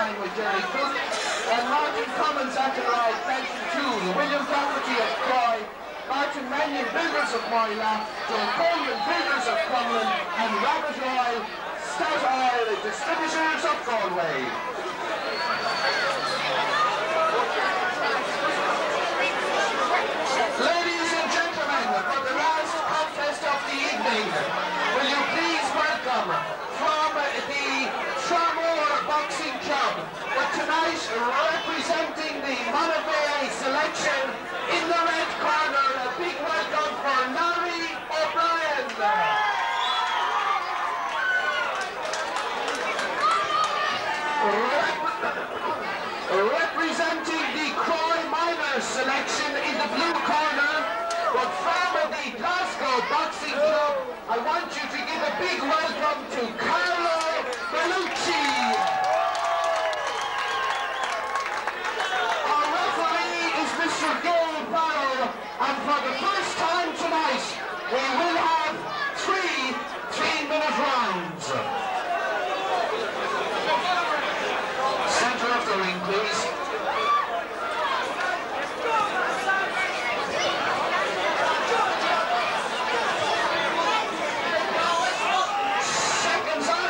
line with Jerry Cook. And Martin Cummins at the right, thank you to William Doherty of Croy, Martin Mannion, Builders of Moyla, Joe Coleman, Builders of Crumlin, and Robert Royal, Stout Oil, Distributors of Galway. Ladies and gentlemen, for the last contest of the evening, will you please welcome from the Tramore Boxing Club, but tonight representing the Monavea selection in the red corner, a big welcome for Larry O'Brien. Representing the Croy Miners selection in the blue corner, but from the Glasgow Boxing Club, I want you to give a big welcome to Carlo Bellucci. Our referee is Mr. Gail Farrell, and for the first time tonight, we will have 3 3-minute rounds. Centre of the ring, please. Seconds on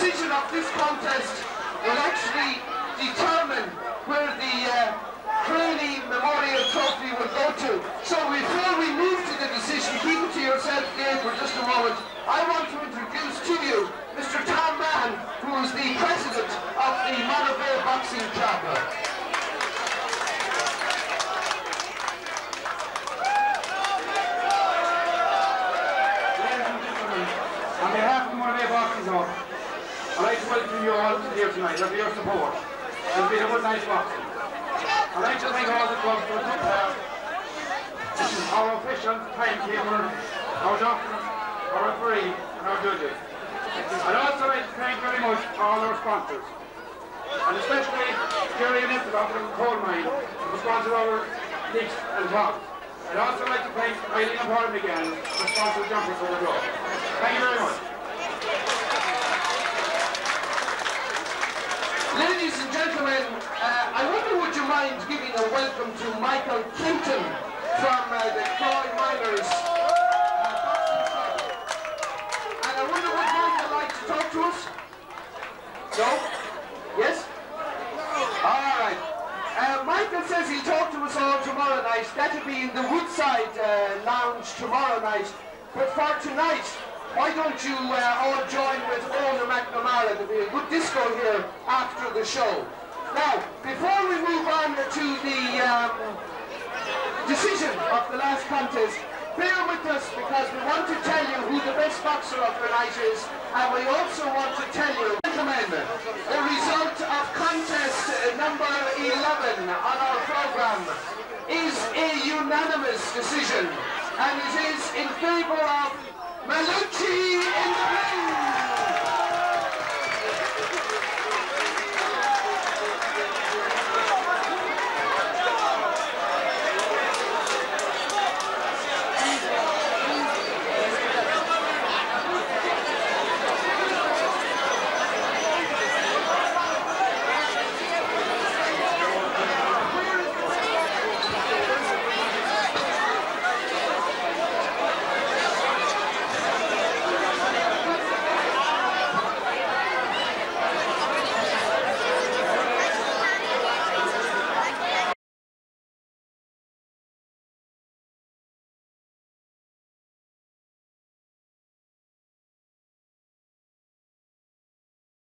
decision of this contest will actually determine where the Craney Memorial Trophy will go to. So before we move to the decision, keep it to yourself, Dave, for just a moment. I want to introduce to you Mr. Tom Mahon, who is the president of the Monterey Boxing Club. On behalf of the Monterey Boxing Club, I'd like to welcome you all here tonight and for your support. It's been a good night's boxing. I'd like to thank all the clubs for the good our officials, timekeeper, our doctor, our referee, and our judges. I'd also like to thank very much all our sponsors, and especially Jerry and Epsilon from the coal mine, who sponsor our leaks and tops. I'd also like to thank Eileen and Paul again, who sponsor jumpers for the club. Thank you very much. Ladies and gentlemen, I wonder would you mind giving a welcome to Michael Clinton from the Cloy Miners Boxing Club. And I wonder would Michael like to talk to us? No? Yes? Alright. Michael says he'll talk to us all tomorrow night. That'll be in the Woodside Lounge tomorrow night. But for tonight, why don't you all join with Ona McNamara? There'll be a good disco here after the show. Now, before we move on to the decision of the last contest, bear with us because we want to tell you who the best boxer of the night is, and we also want to tell you, gentlemen, the result of contest number 11 on our program is a unanimous decision, and it is in favour of Malucci in the ring.